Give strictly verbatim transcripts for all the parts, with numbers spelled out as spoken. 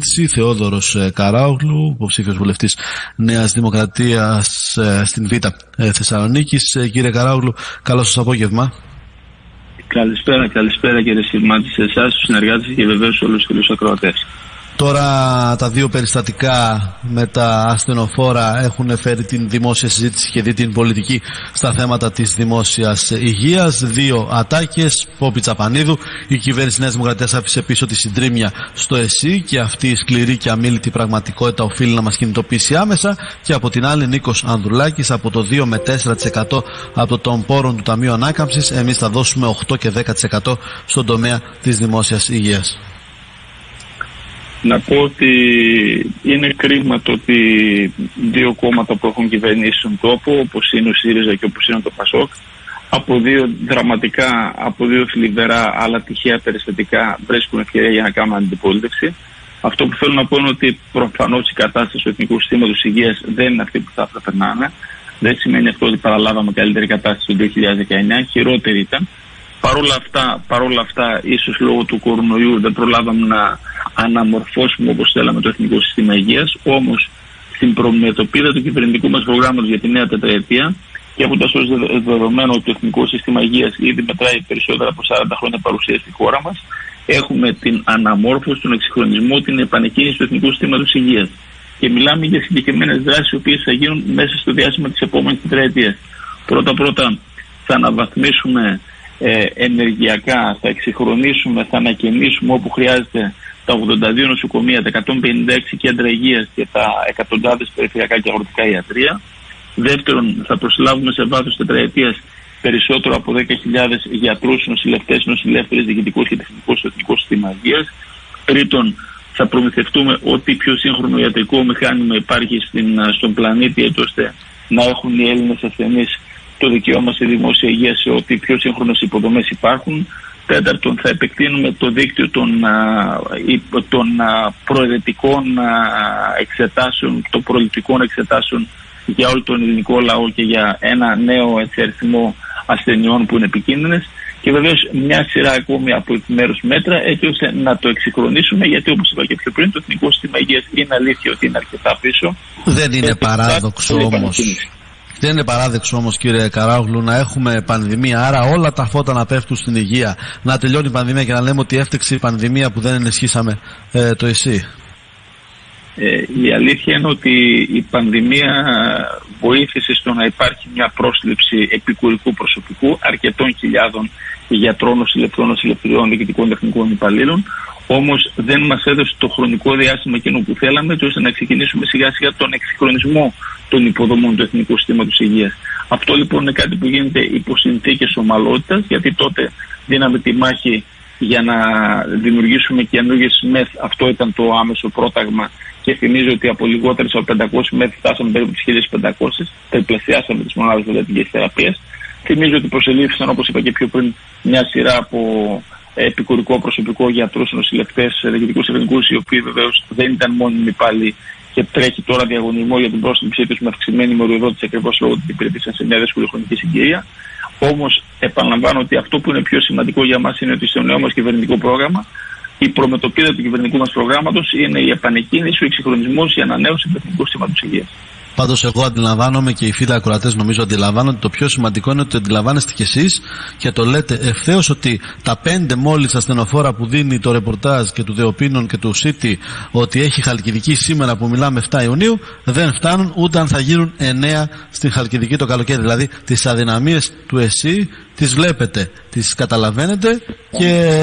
συζήτηση. Θεόδωρος Καράογλου, υποψήφιος βουλευτής Νέας Δημοκρατίας στην Β' Θεσσαλονίκης. Κύριε Καράογλου, καλό σας απόγευμα. Καλησπέρα, καλησπέρα κύριε Συρμάτη, σε εσάς, τους συνεργάτες και βεβαίως όλους τους φίλους ακροατές. Τώρα τα δύο περιστατικά με τα ασθενοφόρα έχουν φέρει την δημόσια συζήτηση και δει την πολιτική στα θέματα της δημόσιας υγείας. Δύο ατάκες, Πόπη Τσαπανίδου. Η κυβέρνηση Νέας Δημοκρατίας άφησε πίσω τη συντρίμμια στο ΕΣΥ και αυτή η σκληρή και αμίλητη πραγματικότητα οφείλει να μας κινητοποιήσει άμεσα. Και από την άλλη Νίκος Ανδρουλάκης, από το δύο με τέσσερα τοις εκατό από των πόρων του Ταμείου Ανάκαμψης εμείς θα δώσουμε οκτώ και δέκα τοις εκατό στον τομέα της δημόσιας υγείας. Να πω ότι είναι κρίμα το ότι δύο κόμματα που έχουν κυβερνήσει στον τόπο, όπως είναι ο ΣΥΡΙΖΑ και όπως είναι το ΠΑΣΟΚ, από δύο δραματικά, από δύο θλιβερά αλλά τυχαία περιστατικά βρίσκουν ευκαιρία για να κάνουν αντιπολίτευση. Αυτό που θέλω να πω είναι ότι προφανώς η κατάσταση του Εθνικού Συστήματος Υγείας δεν είναι αυτή που θα έπρεπε να είναι. Δεν σημαίνει αυτό ότι παραλάβαμε καλύτερη κατάσταση το δύο χιλιάδες δεκαεννιά, χειρότερη ήταν. Παρ' όλα αυτά, παρόλα αυτά, ίσως λόγω του κορονοϊού δεν προλάβαμε να αναμορφώσουμε όπως θέλαμε το Εθνικό Σύστημα Υγείας. Όμως, στην προμετωπίδα του κυβερνητικού μας προγράμματος για τη νέα τετραετία και από το δεδομένο ότι το Εθνικό Σύστημα Υγείας ήδη μετράει περισσότερα από σαράντα χρόνια παρουσία στη χώρα μας, έχουμε την αναμόρφωση, τον εξυγχρονισμό, την επανεκκίνηση του Εθνικού Συστήματος Υγείας. Και μιλάμε για συγκεκριμένες δράσεις οι οποίες θα γίνουν μέσα στο διάστημα της επόμενης τετραετίας. Πρώτα-πρώτα, θα αναβαθμίσουμε Ε, ενεργειακά, θα εξυγχρονίσουμε, θα ανακαινήσουμε όπου χρειάζεται τα ογδόντα δύο νοσοκομεία, τα εκατόν πενήντα έξι κέντρα υγείας και τα εκατοντάδες περιφερειακά και αγροτικά ιατρεία. Δεύτερον, θα προσλάβουμε σε βάθος τετραετίας περισσότερο από δέκα χιλιάδες γιατρούς, νοσηλευτές, νοσηλεύτριες, διοικητικούς και τεχνικούς στο Εθνικό Σύστημα Υγείας. Τρίτον, θα προμηθευτούμε ό,τι πιο σύγχρονο ιατρικό μηχάνημα υπάρχει στην, στον πλανήτη, έτσι ώστε να έχουν οι Έλληνες ασθενείς το δικαίωμα σε δημόσια υγεία σε ό,τι πιο σύγχρονες υποδομές υπάρχουν. Τέταρτον, θα επεκτείνουμε το δίκτυο των, α, των α, προαιρετικών α, εξετάσεων, των προληπτικών εξετάσεων για όλο τον ελληνικό λαό και για ένα νέο έτσι, αριθμό ασθενειών που είναι επικίνδυνες. Και βεβαίως μια σειρά ακόμη από επιμέρους μέτρα έτσι ώστε να το εξυγχρονίσουμε, γιατί όπως είπα και πιο πριν, το Εθνικό Σύστημα Υγείας είναι αλήθεια ότι είναι αρκετά πίσω. Δεν είναι παράδοξο όμως. Δεν είναι παράδοξο όμως, κύριε Καράογλου, να έχουμε πανδημία, άρα όλα τα φώτα να πέφτουν στην υγεία, να τελειώνει η πανδημία και να λέμε ότι έφταξε η πανδημία που δεν ενισχύσαμε ε, το ΕΣΥ. Ε, η αλήθεια είναι ότι η πανδημία βοήθησε στο να υπάρχει μια πρόσληψη επικουρικού προσωπικού αρκετών χιλιάδων γιατρών, νοσηλευτών, νοσηλευτριών, διοικητικών τεχνικών υπαλλήλων. Όμως δεν μας έδωσε το χρονικό διάστημα εκείνο που θέλαμε, ώστε να ξεκινήσουμε σιγά σιγά τον εξυγχρονισμό των υποδομών του Εθνικού Συστήματος Υγείας. Αυτό λοιπόν είναι κάτι που γίνεται υπό συνθήκες ομαλότητας, γιατί τότε δίναμε τη μάχη για να δημιουργήσουμε καινούργιες ΜΕΘ. Αυτό ήταν το άμεσο πρόταγμα και θυμίζω ότι από λιγότερες από πεντακόσιες ΜΕΘ φτάσαμε περίπου τις χίλιες πεντακόσιες, περιπλασιάσαμε τις μονάδες βελτιστικής θεραπείας. Θυμίζω ότι προσελήφθησαν, όπως είπα και πιο πριν, μια σειρά από επικουρικό προσωπικό, γιατρούς, νοσηλευτές, διοικητικούς τεχνικούς, οι οποίοι βεβαίως δεν ήταν μόνιμοι πάλι και τρέχει τώρα διαγωνισμό για την πρόσληψή τους με αυξημένη μοριοδότηση ακριβώς λόγω ότι υπηρετήσαν σε μια δύσκολη χρονική συγκυρία. Όμως, επαναλαμβάνω ότι αυτό που είναι πιο σημαντικό για μας είναι ότι στο νέο μας κυβερνητικό πρόγραμμα η προμετωπίδα του κυβερνητικού μας προγράμματος είναι η επανεκκίνηση, ο εξυγχρονισμός, η ανανέωση του Εθνικού Συστήματος Υγείας. Πάντως εγώ αντιλαμβάνομαι και οι φίλοι ακροατές νομίζω αντιλαμβάνονται ότι το πιο σημαντικό είναι ότι αντιλαμβάνεστε κι εσείς και το λέτε ευθέως ότι τα πέντε μόλις ασθενοφόρα που δίνει το ρεπορτάζ και του Δεοπίνων και του City ότι έχει Χαλκιδική σήμερα που μιλάμε επτά Ιουνίου δεν φτάνουν ούτε αν θα γίνουν εννέα στην Χαλκιδική το καλοκαίρι. Δηλαδή τις αδυναμίες του ΕΣΥ τις βλέπετε, τις καταλαβαίνετε και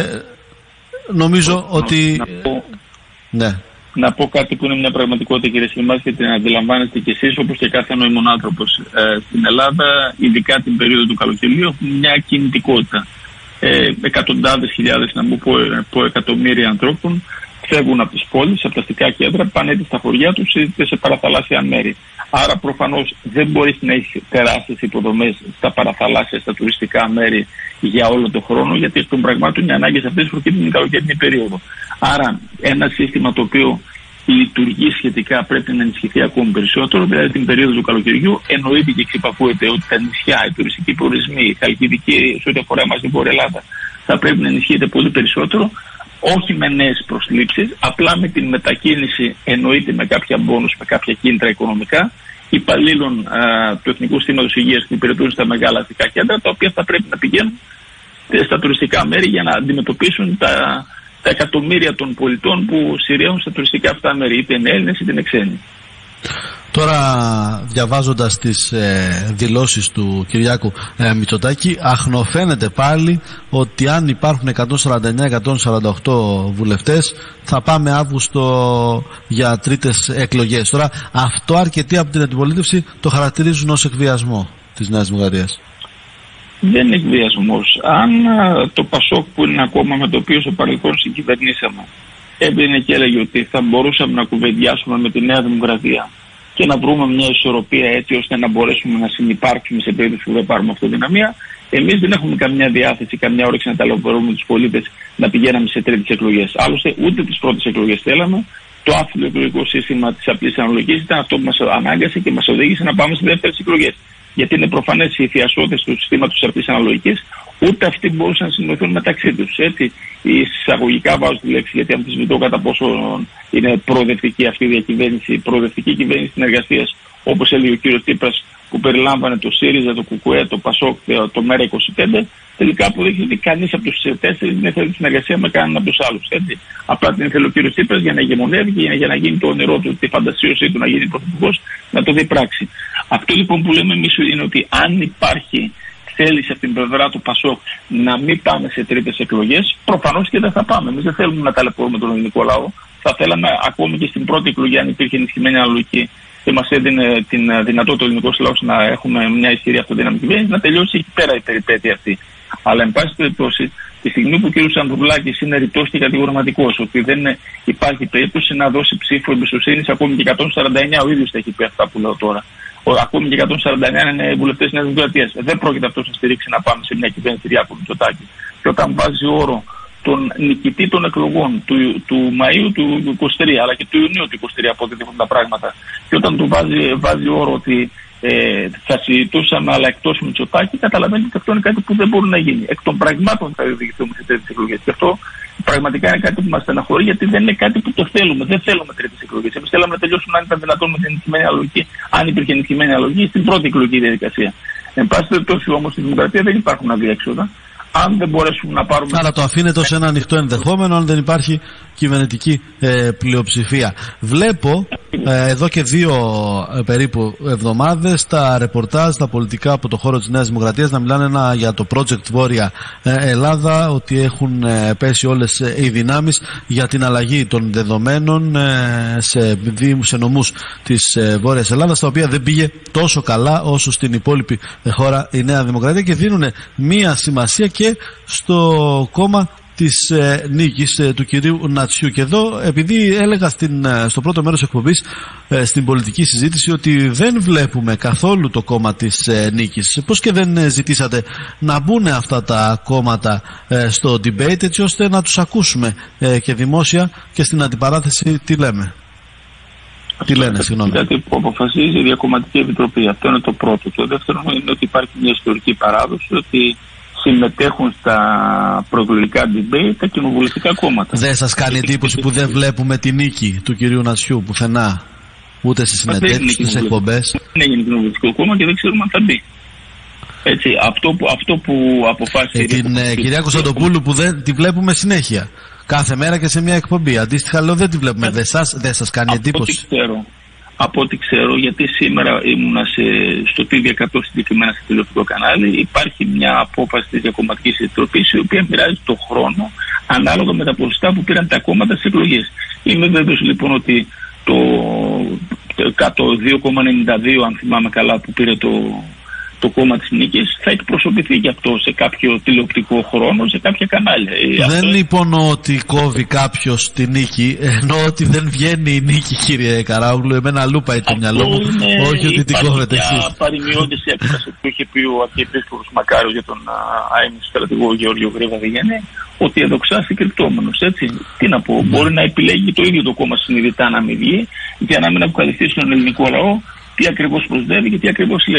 νομίζω ότι... Ναι. Να πω κάτι που είναι μια πραγματικότητα, κύριε Σιλμάς, και την αντιλαμβάνεστε κι εσείς όπως και κάθε νόημον άνθρωπος. Ε, στην Ελλάδα, ειδικά την περίοδο του καλοκαιριού, έχουμε μια κινητικότητα. Ε, εκατοντάδες χιλιάδες, να μου πω, πω εκατομμύρια ανθρώπων φεύγουν από τις πόλεις, από τα αστικά κέντρα, πάνε είτε στα χωριά τους είτε σε παραθαλάσσια μέρη. Άρα προφανώς δεν μπορείς να έχεις τεράστιες υποδομές στα παραθαλάσσια, στα τουριστικά μέρη για όλο τον χρόνο, γιατί εκ των πραγμάτων οι ανάγκες αυτές προκύπτουν την καλοκαιρινή περίοδο. Άρα ένα σύστημα το οποίο λειτουργεί σχετικά πρέπει να ενισχυθεί ακόμη περισσότερο, δηλαδή την περίοδο του καλοκαιριού. Εννοείται και εξυπακούεται ότι τα νησιά, οι τουριστικοί προορισμοί, η Χαλκιδική, σε ό,τι αφορά εμάς την Βόρεια Ελλάδα, θα πρέπει να ενισχύεται πολύ περισσότερο. όχι με νέες προσλήψεις, απλά με την μετακίνηση, εννοείται με κάποια μπόνους, με κάποια κίνητρα οικονομικά, υπαλλήλων α, του Εθνικού Συστήματος Υγείας που υπηρετούν στα μεγάλα αστικά κέντρα, τα οποία θα πρέπει να πηγαίνουν στα τουριστικά μέρη για να αντιμετωπίσουν τα, τα εκατομμύρια των πολιτών που σειραίουν στα τουριστικά αυτά μέρη, είτε είναι Έλληνες είτε είναι ξένοι. Τώρα, διαβάζοντας τις ε, δηλώσεις του Κυριάκου ε, Μητσοτάκη, αχνοφαίνεται πάλι ότι αν υπάρχουν εκατόν σαράντα εννέα εκατόν σαράντα οκτώ βουλευτές θα πάμε Αύγουστο για τρίτες εκλογές. Τώρα, αυτό αρκετοί από την αντιπολίτευση το χαρακτηρίζουν ως εκβιασμό της Νέας Δημοκρατίας. Δεν είναι εκβιασμός. Αν α, το Πασόκ, που είναι ακόμα με το οποίο στο παρελθόν συγκυβερνήσαμε, έμπαινε και έλεγε ότι θα μπορούσαμε να κουβεντιάσουμε με τη Νέα Δημοκρατία και να βρούμε μια ισορροπία έτσι ώστε να μπορέσουμε να συνυπάρξουμε σε περίπτωση που δεν πάρουμε αυτοδυναμία, εμείς δεν έχουμε καμιά διάθεση, καμιά όρεξη να ταλαιπωρούμε τους πολίτες να πηγαίναμε σε τρίτες εκλογές. Άλλωστε, ούτε τις πρώτες εκλογές θέλαμε. Το άθλιο εκλογικό σύστημα της απλής αναλογικής ήταν αυτό που μας ανάγκασε και μας οδήγησε να πάμε σε δεύτερες εκλογές. Γιατί είναι προφανές οι θειασότες του συστήματος της απλής αναλογικής, ούτε αυτοί μπορούσαν να συνοηθούν μεταξύ τους. Έτσι, εισαγωγικά βάζω τη λέξη, γιατί αμφισβητώ κατά πόσο είναι προοδευτική αυτή η διακυβέρνηση, προοδευτική κυβέρνηση συνεργασίας, όπως έλεγε ο κύριος Τσίπρας, που περιλάμβανε το ΣΥΡΙΖΑ, το ΚΚΕ, το ΠΑΣΟΚ, το ΜΕΡΑ είκοσι πέντε, τελικά αποδείχθηκε ότι κανείς από τους τέσσερις δεν ήθελε τη συνεργασία με κανέναν από τους άλλους. Έτσι. Απλά την ήθελε ο κύριος Τσίπρας για να ηγεμονεύει και για να γίνει το όνειρό του, τη φαντασίωσή του να γίνει πρωθυπουργός, να το δει πράξη. Αυτό λοιπόν που λέμε εμείς είναι ότι αν υπάρχει θέληση από την πλευρά του Πασόκ να μην πάμε σε τρίτες εκλογές, προφανώς και δεν θα πάμε. Εμείς δεν θέλουμε να ταλαιπωρούμε τον ελληνικό λαό. Θα θέλαμε ακόμη και στην πρώτη εκλογή, αν υπήρχε ενισχυμένη αναλογική και μας έδινε την δυνατότητα ο ελληνικός λαός να έχουμε μια ισχυρή αυτοδύναμη κυβέρνηση, να τελειώσει εκεί πέρα η περιπέτεια αυτή. Αλλά, εν πάση περιπτώσει, τη στιγμή που ο κ. Ανδρουλάκης είναι ρητός και κατηγορηματικός ότι δεν υπάρχει περίπτωση να δώσει ψήφο εμπιστοσύνης, ακόμη και εκατόν σαράντα εννέα, ο ίδιος θα έχει πει αυτά που λέω τώρα. Ο, ακόμη και εκατόν σαράντα εννέα είναι βουλευτές της Νέας Δημοκρατίας. Δεν πρόκειται αυτό να στηρίξει να πάμε σε μια κυβέρνηση Κυριάκου Μητσοτάκη. Και όταν βάζει όρο τον νικητή των εκλογών του, του Μαΐου του είκοσι τρία αλλά και του Ιουνίου του είκοσι τρία, από ό,τι δείχνουν τα πράγματα, και όταν του βάζει, βάζει όρο ότι ε, θα συζητούσαμε αλλά εκτός Μητσοτάκη, καταλαβαίνετε ότι αυτό είναι κάτι που δεν μπορεί να γίνει. Εκ των πραγμάτων θα διηγηθούμε σε τρίτες εκλογές. Και αυτό πραγματικά είναι κάτι που μας στεναχωρεί, γιατί δεν είναι κάτι που το θέλουμε. Δεν θέλουμε τρίτες εκλογές. Εμείς θέλαμε να τελειώσουμε, αν ήταν δυνατόν, με την ενισχυμένη αναλογική, αν υπήρχε ενισχυμένη αναλογική, στην πρώτη εκλογική διαδικασία. Εν πάση περιπτώσει όμως στη Δημοκρατία δεν υπάρχουν αδιέξοδα. Αν δεν μπορέσουμε να πάρουμε. Άρα το αφήνεται ως ένα ανοιχτό ενδεχόμενο, αν δεν υπάρχει κυβερνητική ε, πλειοψηφία. Βλέπω ε, εδώ και δύο ε, περίπου εβδομάδες τα ρεπορτάζ, τα πολιτικά από το χώρο της Νέας Δημοκρατίας να μιλάνε ένα, για το project Βόρεια ε, Ελλάδα, ότι έχουν ε, πέσει όλες ε, οι δυνάμεις για την αλλαγή των δεδομένων ε, σε, σε νομούς της ε, Βόρειας Ελλάδας, τα οποία δεν πήγε τόσο καλά όσο στην υπόλοιπη ε, χώρα η Νέα Δημοκρατία, και δίνουν μία σημασία και στο κόμμα της ε, νίκης ε, του κυρίου Νατσιού. Και εδώ, επειδή έλεγα στην, ε, στο πρώτο μέρος εκπομπής ε, στην πολιτική συζήτηση ότι δεν βλέπουμε καθόλου το κόμμα της ε, νίκης, πώς και δεν ε, ζητήσατε να μπουν αυτά τα κόμματα ε, στο debate, έτσι ώστε να τους ακούσουμε ε, και δημόσια και στην αντιπαράθεση τι λέμε. Τι λένε, συγγνώμη. Κάτι που αποφασίζει η Διακομματική Επιτροπή. Αυτό είναι το πρώτο. Το δεύτερο είναι ότι υπάρχει μια ιστορική παράδοση ότι συμμετέχουν στα προεκλογικά debate τα κοινοβουλευτικά κόμματα. Δεν σας κάνει εντύπωση που δεν βλέπουμε τη νίκη του κυρίου Νατσιού πουθενά, ούτε στις συνεντεύξεις, στις εκπομπές? Δεν έγινε κοινοβουλευτικό κόμμα και δεν ξέρουμε αν θα μπει. Έτσι, αυτό που, αυτό που αποφάσισε. Ε, την ε, κυρία Κωνσταντοπούλου που δεν τη βλέπουμε συνέχεια, κάθε μέρα και σε μια εκπομπή. Αντίστοιχα λέω δεν τη βλέπουμε. Ε, δεν σας, δεν σας κάνει εντύπωση? Ξέρω. Από ό,τι ξέρω, γιατί σήμερα ήμουνα σε, στο τι βι εκατό συγκεκριμένα σε τηλεοπτικό κανάλι, υπάρχει μια απόφαση της Διακομματικής Επιτροπής η οποία μοιράζει το χρόνο ανάλογα με τα ποσοστά που πήραν τα κόμματα στις εκλογές. Είμαι βέβαιος λοιπόν ότι το, το δύο κόμμα ενενήντα δύο, αν θυμάμαι καλά, που πήρε το, το κόμμα της νίκης, θα εκπροσωπηθεί και αυτό σε κάποιο τηλεοπτικό χρόνο, σε κάποια κανάλια. Δεν αυτό... υπονοώ ότι κόβει κάποιος τη νίκη, εννοώ ότι δεν βγαίνει η νίκη, κύριε Καράουλου. Εμένα αλλού πάει το μυαλό μου, είναι... όχι ότι την κόβετε εσείς. Υπάρχει μια παροιμιώδης έκφραση που είχε πει ο Αρχιεπίσκοπος Μακάριος για τον αείμνηστο στρατηγό Γεώργιο Γρήβα Διγενέ, ότι εδοξάσει κρυπτόμενος. Έτσι. Τι να πω, ναι. Μπορεί να επιλέγει το ίδιο το κόμμα συνειδητά να μην βγει, για να μην αποκαλυφθεί στον ελληνικό λαό τι ακριβώς προσδεύει και τι ακριβώς λέει.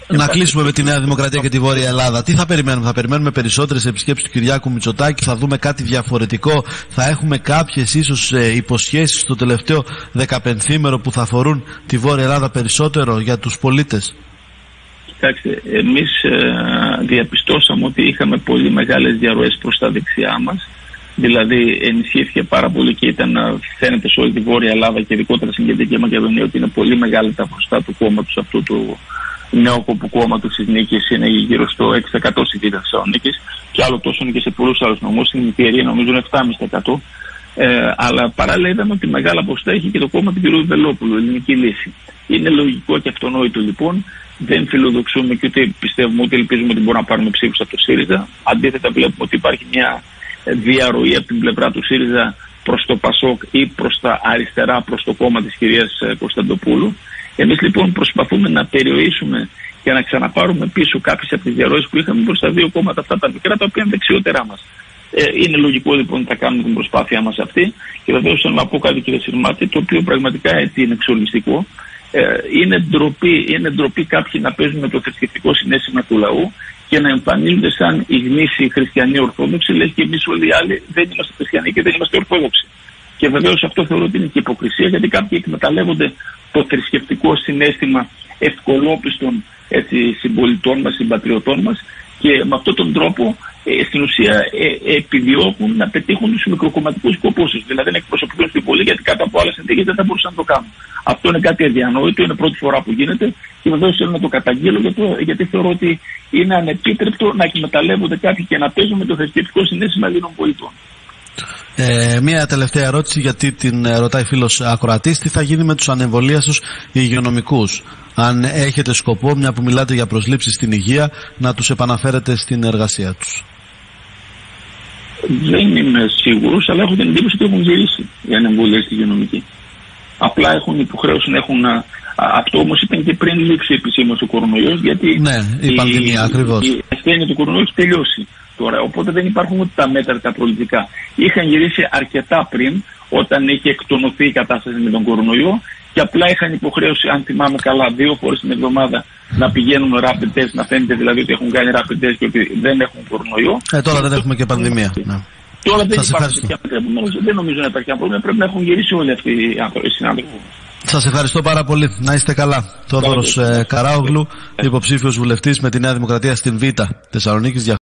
Να κλείσουμε με τη Νέα Δημοκρατία και τη Βόρεια Ελλάδα. Τι θα περιμένουμε? Θα περιμένουμε περισσότερες επισκέψεις του Κυριάκου Μητσοτάκη? Θα δούμε κάτι διαφορετικό? Θα έχουμε κάποιες ίσως υποσχέσεις στο τελευταίο δεκαπενθήμερο που θα αφορούν τη Βόρεια Ελλάδα περισσότερο για τους πολίτες? Κοιτάξτε, εμείς ε, διαπιστώσαμε ότι είχαμε πολύ μεγάλες διαρροές προς τα δεξιά μας. Δηλαδή ενισχύθηκε πάρα πολύ και ήταν να φαίνεται σε όλη τη Βόρεια Ελλάδα και ειδικότερα στην Κεντρική Μακεδονία ότι είναι πολύ μεγάλη τα ποσοστά του κόμματος αυτού του νεόκοπου κόμματος της Νίκης. Είναι γύρω στο έξι τοις εκατό στη Β' Θεσσαλονίκης και άλλο τόσο είναι και σε πολλούς άλλους νομούς. Στην Νικηρία νομίζω είναι επτά κόμμα πέντε τοις εκατό. Ε, αλλά παράλληλα είδαμε ότι μεγάλα ποσοστά έχει και το κόμμα του κ. Βελόπουλου, Ελληνική Λύση. Είναι λογικό και αυτονόητο λοιπόν. Δεν φιλοδοξούμε και ούτε πιστεύουμε ούτε ελπίζουμε ότι μπορούμε να πάρουμε ψήφους από το ΣΥΡΙΖΑ. Αντίθετα, βλέπουμε ότι υπάρχει μια διαρροή από την πλευρά του ΣΥΡΙΖΑ προς το ΠΑΣΟΚ ή προς τα αριστερά, προς το κόμμα της κυρίας Κωνσταντοπούλου. Εμείς λοιπόν προσπαθούμε να περιορίσουμε και να ξαναπάρουμε πίσω κάποιες από τις διαρροές που είχαμε προς τα δύο κόμματα αυτά τα μικρά, τα οποία είναι δεξιότερά μας. Ε, είναι λογικό λοιπόν να κάνουμε την προσπάθειά μας αυτή. Και βεβαίως θέλω να πω κάτι, κύριε Συρμάτη, το οποίο πραγματικά έτσι είναι εξοργιστικό. Ε, είναι, ντροπή, είναι ντροπή κάποιοι να παίζουν με το θρησκευτικό συναίσθημα του λαού και να εμφανίζονται σαν οι γνήσιοι χριστιανοί Ορθόδοξοι, λες και εμείς όλοι οι άλλοι δεν είμαστε χριστιανοί και δεν είμαστε Ορθόδοξοι. Και βεβαίως αυτό θεωρώ ότι είναι και υποκρισία, γιατί κάποιοι εκμεταλλεύονται το θρησκευτικό συναίσθημα ευκολόπιστων έτσι, συμπολιτών μας, συμπατριωτών μας και με αυτόν τον τρόπο ε, στην ουσία ε, επιδιώκουν να πετύχουν τους μικροκομματικούς σκοπούς τους. Δηλαδή να εκπροσωπηθούν στην πόλη, γιατί κάτω από άλλες συνθήκες δεν θα μπορούσαν να το κάνουν. Αυτό είναι κάτι αδιανόητο, είναι πρώτη φορά που γίνεται και βεβαίως θέλω να το καταγγείλω γιατί, γιατί θεωρώ ότι είναι ανεπίτρεπτο να εκμεταλλεύονται κάποιοι και να παίζουν με το θρησκευτικό συναίσθημα Ελλήνων πολιτών. Ε, μία τελευταία ερώτηση, γιατί την ρωτάει φίλος ακροατής: τι θα γίνει με τους ανεμβολίαστους υγειονομικούς? Αν έχετε σκοπό, μια που μιλάτε για προσλήψεις στην υγεία, να τους επαναφέρετε στην εργασία τους? Δεν είμαι σίγουρος, αλλά έχω την εντύπωση ότι έχουν γυρίσει οι ανεμβολίαστοι υγειονομικοί. Απλά έχουν υποχρέωση να έχουν. Αυτό όμως ήταν και πριν λήξει επισήμως ο κορονοϊός, γιατί ναι, η, η πανδημία ακριβώς. Η ασθένεια του κορονοϊού έχει τελειώσει τώρα, οπότε δεν υπάρχουν ούτε τα μέτρα τα προληπτικά. Είχαν γυρίσει αρκετά πριν, όταν είχε εκτονωθεί η κατάσταση με τον κορονοϊό και απλά είχαν υποχρέωση, αν θυμάμαι καλά, δύο φορές την εβδομάδα να πηγαίνουν rapid test, να φαίνεται δηλαδή ότι έχουν κάνει rapid test και ότι δεν έχουν κορονοϊό. Ε, τώρα δεν έχουμε και πανδημία. Ναι. Τώρα δεν υπάρχει πια μέτρα, δεν νομίζω να υπάρχει ένα πρόβλημα, πρέπει να έχουν γυρίσει όλοι αυτοί οι συνάδελφοι. Σας ευχαριστώ πάρα πολύ. Να είστε καλά. Θόδωρος ε, Καράογλου, υποψήφιος βουλευτής με τη Νέα Δημοκρατία στην Β' Θεσσαλονίκης.